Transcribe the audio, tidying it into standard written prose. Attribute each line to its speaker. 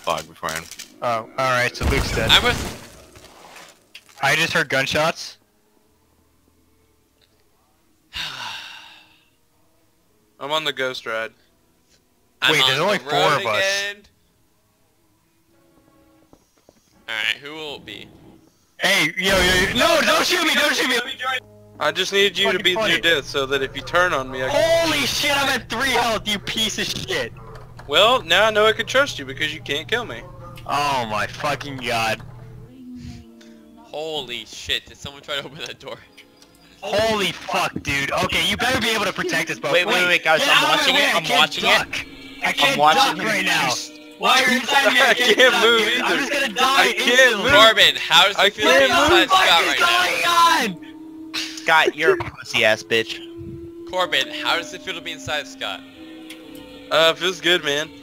Speaker 1: fog beforehand.
Speaker 2: Oh, alright, so Luke's dead. I just heard gunshots.
Speaker 3: I'm on the ghost ride.
Speaker 2: Wait, there's only 4 of us.
Speaker 4: Alright, who will it be?
Speaker 2: Hey, yo, no, don't shoot me, don't shoot me!
Speaker 3: I just needed you to
Speaker 2: Fucking
Speaker 3: be
Speaker 2: funny.
Speaker 3: your death so that if you turn on me, I can...
Speaker 2: Holy shit, I'm at 3 health, you piece of shit!
Speaker 3: Well, now I know I can trust you because you can't kill me.
Speaker 2: Oh my fucking god.
Speaker 4: Holy shit, did someone try to open that door?
Speaker 2: Holy fuck, dude. Okay, you better be able to protect us both.
Speaker 5: Wait, guys,
Speaker 2: get
Speaker 5: I'm
Speaker 2: out of
Speaker 5: watching
Speaker 2: my way,
Speaker 5: it,
Speaker 2: I
Speaker 5: I'm
Speaker 2: can't
Speaker 5: watching
Speaker 2: duck. I can't
Speaker 5: watching
Speaker 2: duck
Speaker 5: it.
Speaker 2: right now. Why are you inside me?
Speaker 3: I can't
Speaker 2: duck,
Speaker 3: move
Speaker 2: dude.
Speaker 3: either.
Speaker 2: I'm just gonna die
Speaker 3: I can't
Speaker 2: instantly.
Speaker 3: move.
Speaker 4: Corbin, how does
Speaker 3: I
Speaker 4: it feel to be
Speaker 3: can't
Speaker 4: inside
Speaker 2: What
Speaker 4: Scott
Speaker 2: the
Speaker 4: right
Speaker 2: fuck is
Speaker 4: now?
Speaker 2: going on?
Speaker 5: Scott, you're a pussy ass bitch.
Speaker 4: Corbin, how does it feel to be inside Scott?
Speaker 3: Feels good, man.